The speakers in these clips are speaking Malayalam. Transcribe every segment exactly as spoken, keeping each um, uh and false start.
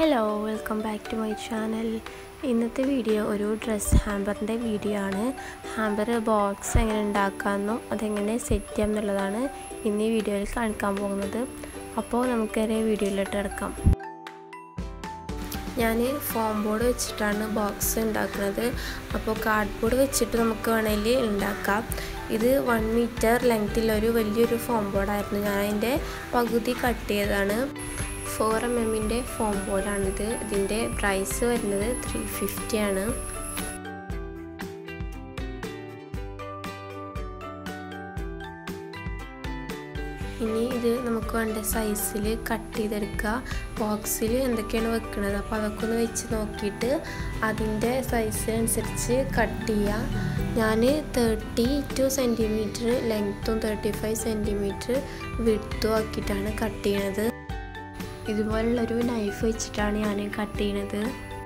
Hello, welcome back to my channel. ഇന്നത്തെ വീഡിയോ ഒരു ഡ്രസ് ഹാമ്പറിൻ്റെ വീഡിയോ ആണ്. ഹാമ്പർ ബോക്സ് എങ്ങനെ ഉണ്ടാക്കാമെന്നോ അതെങ്ങനെ സെറ്റ് ചെയ്യാം എന്നുള്ളതാണ് ഇന്ന് ഈ വീഡിയോയിൽ കാണിക്കാൻ പോകുന്നത്. അപ്പോൾ നമുക്കേറെ വീഡിയോയിലോട്ട് കിടക്കാം. ഞാൻ ഫോം ബോർഡ് വെച്ചിട്ടാണ് ബോക്സ് ഉണ്ടാക്കുന്നത്. അപ്പോൾ കാർഡ് ബോർഡ് വെച്ചിട്ട് നമുക്ക് വേണമെങ്കിൽ ഉണ്ടാക്കാം. ഇത് വൺ മീറ്റർ ലെങ്ത്തിലൊരു വലിയൊരു ഫോം ബോർഡായിരുന്നു. ഞാൻ അതിൻ്റെ പകുതി കട്ട് ചെയ്തതാണ്. ഫോർ എം എമ്മിൻ്റെ ഫോം ബോർഡാണിത്. ഇതിൻ്റെ പ്രൈസ് വരുന്നത് ത്രീ ഫിഫ്റ്റി ആണ്. ഇനി ഇത് നമുക്ക് വേണ്ട സൈസിൽ കട്ട് ചെയ്തെടുക്കുക. ബോക്സിൽ എന്തൊക്കെയാണ് വെക്കുന്നത് അപ്പോൾ അതൊക്കെ ഒന്ന് വെച്ച് നോക്കിയിട്ട് അതിൻ്റെ സൈസിനനുസരിച്ച് കട്ട് ചെയ്യുക. ഞാൻ തേർട്ടി ടു സെൻറ്റിമീറ്റർ ലെങ്ത്തും തേർട്ടി ഫൈവ് സെൻറ്റിമീറ്റർ വിഡ്ത്തും ആക്കിയിട്ടാണ് കട്ട് ചെയ്യണത്. ഇതുപോലുള്ളൊരു നൈഫ് വെച്ചിട്ടാണ് ഞാൻ കട്ട് ചെയ്യണത്.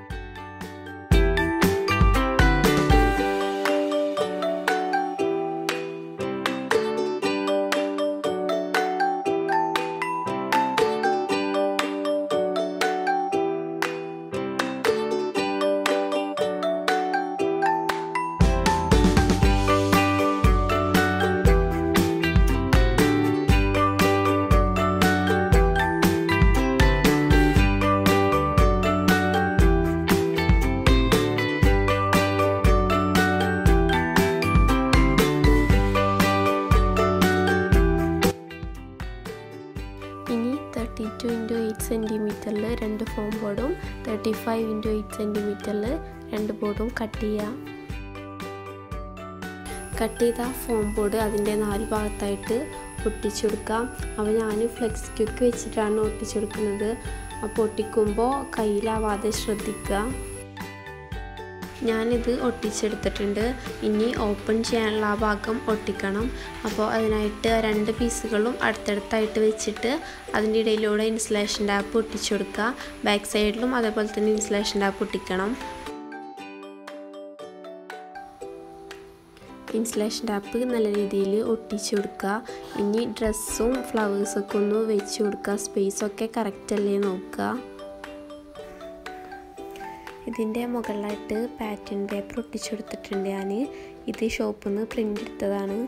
ഇനി തേർട്ടി ടു ഇൻറ്റു എയ്റ്റ് സെൻറ്റിമീറ്ററിൽ രണ്ട് ഫോം ബോർഡും തേർട്ടി ഫൈവ് ഇൻറ്റു എയ്റ്റ് സെൻറ്റിമീറ്ററിൽ രണ്ട് ബോർഡും കട്ട് ചെയ്യാം. കട്ട് ചെയ്ത ഫോം ബോർഡ് അതിൻ്റെ നാല് ഭാഗത്തായിട്ട് ഒട്ടിച്ചു കൊടുക്കാം. അപ്പോൾ ഞാൻ ഫ്ലെക്സ് ക്യൂക്ക് വെച്ചിട്ടാണ് ഒട്ടിച്ചു കൊടുക്കുന്നത്. അപ്പോൾ ഒട്ടിക്കുമ്പോൾ കയ്യിലാവാതെ ശ്രദ്ധിക്കുക. ഞാനിത് ഒട്ടിച്ചെടുത്തിട്ടുണ്ട്. ഇനി ഓപ്പൺ ചെയ്യാനുള്ള ആ ഭാഗം ഒട്ടിക്കണം. അപ്പോൾ അതിനായിട്ട് രണ്ട് പീസുകളും അടുത്തടുത്തായിട്ട് വെച്ചിട്ട് അതിൻ്റെ ഇടയിലൂടെ ഇൻസുലേഷൻ ടാപ്പ് ഒട്ടിച്ചു കൊടുക്കുക. ബാക്ക് സൈഡിലും അതേപോലെ തന്നെ ഇൻസുലേഷൻ ടാപ്പ് ഒട്ടിക്കണം. ഇൻസുലേഷൻ ടാപ്പ് നല്ല രീതിയിൽ ഒട്ടിച്ചു കൊടുക്കുക. ഇനി ഡ്രസ്സും ഫ്ലവേഴ്സൊക്കെ ഒന്ന് വെച്ച് കൊടുക്കുക. സ്പേസൊക്കെ കറക്റ്റ് അല്ലേ നോക്കുക. ഇതിൻ്റെ മുകളിലായിട്ട് പാറ്റേൺ പേപ്പർ ഒട്ടിച്ചു കൊടുത്തിട്ടുണ്ട്. ഞാൻ ഇത് ഷോപ്പിൽ നിന്ന് പ്രിൻ്റ് എടുത്തതാണ്.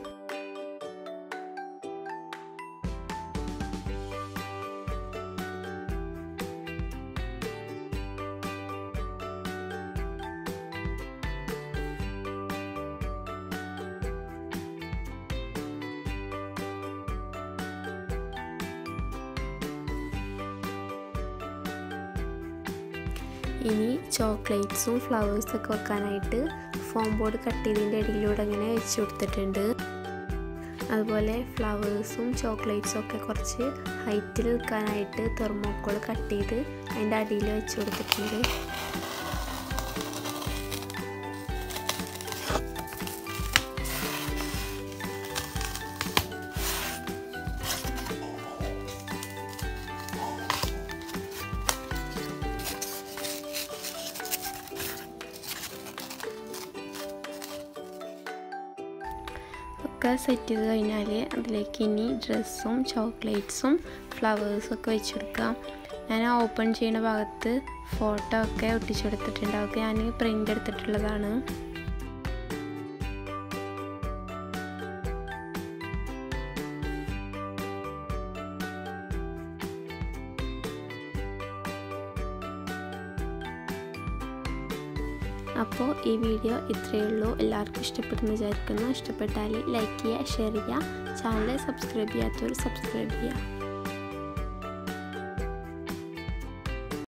ഇനി ചോക്ലേറ്റ്സും ഫ്ലവേഴ്സൊക്കെ വെക്കാനായിട്ട് ഫോം ബോർഡ് കട്ട് ചെയ്തതിൻ്റെ ഇടയിലൂടെ അങ്ങനെ വെച്ച് കൊടുത്തിട്ടുണ്ട്. അതുപോലെ ഫ്ലവേഴ്സും ചോക്ലേറ്റ്സും ഒക്കെ കുറച്ച് ഹൈറ്റിൽ നിൽക്കാനായിട്ട് തെർമോക്കോൾ കട്ട് ചെയ്ത് അതിൻ്റെ അടിയിൽ വെച്ച് കൊടുത്തിട്ടുണ്ട്. ഒക്കെ സെറ്റ് ചെയ്ത് കഴിഞ്ഞാൽ അതിലേക്ക് ഇനി ഡ്രസ്സും ചോക്ലേറ്റ്സും ഫ്ലവേഴ്സും ഒക്കെ വെച്ചെടുക്കാം. ഞാൻ ഓപ്പൺ ചെയ്യുന്ന ഭാഗത്ത് ഫോട്ടോ ഒക്കെ ഒട്ടിച്ചെടുത്തിട്ടുണ്ട്. അതൊക്കെ ഞാൻ പ്രിൻ്റ് എടുത്തിട്ടുള്ളതാണ്. അപ്പോൾ ഈ വീഡിയോ ഇത്രയേ ഉള്ളൂ. എല്ലാവർക്കും ഇഷ്ടപ്പെടുമെന്ന് വിചാരിക്കുന്നു. ഇഷ്ടപ്പെട്ടാൽ ലൈക്ക് ചെയ്യുക, ഷെയർ ചെയ്യുക. ചാനൽ സബ്സ്ക്രൈബ് ചെയ്യാത്തവർ സബ്സ്ക്രൈബ് ചെയ്യുക.